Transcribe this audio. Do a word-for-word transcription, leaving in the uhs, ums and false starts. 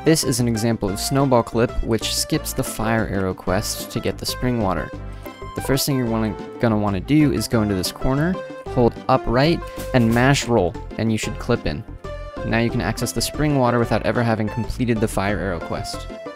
This is an example of Snowball Clip, which skips the fire arrow quest to get the spring water. The first thing you're wanna, gonna want to do is go into this corner, hold up right, and mash roll, and you should clip in. Now you can access the spring water without ever having completed the fire arrow quest.